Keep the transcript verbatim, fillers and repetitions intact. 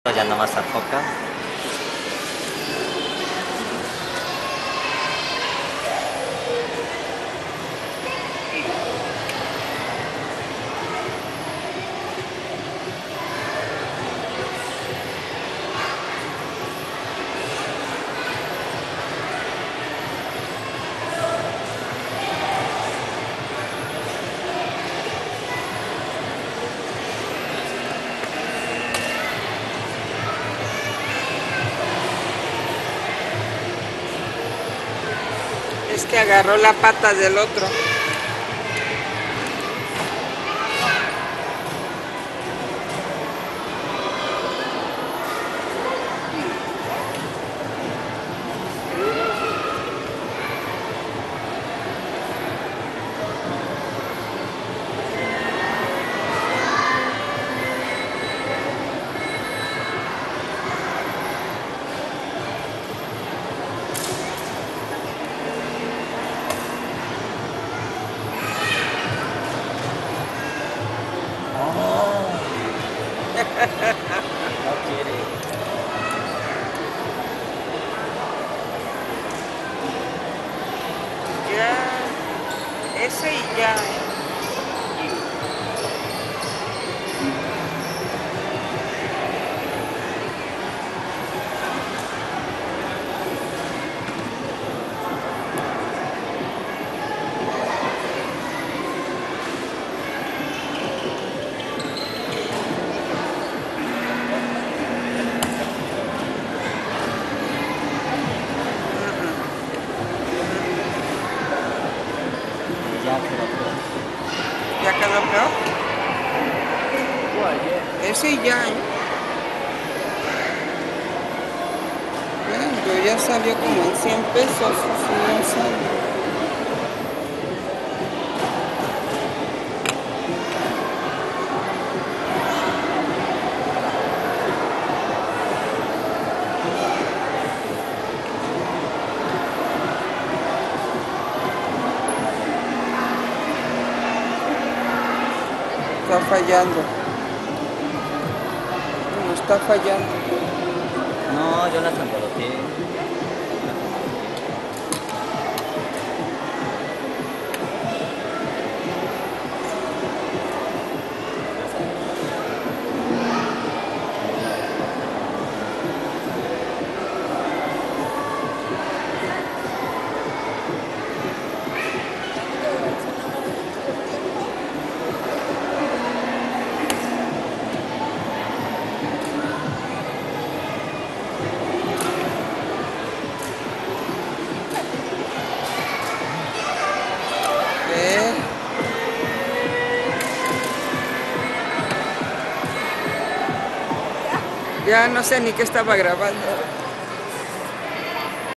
Ya nomás enfoca. Es que agarró la pata del otro. No quiere. Ya, ese y ya. Ya quedó peor. ¿Ya quedó peor? Fue ayer. Ese y ya, ¿eh? Bueno, ya salió como en cien pesos, si no sale. Está fallando. No está fallando. No, yo las emboloté. ¿Eh? Ya no sé ni qué estaba grabando.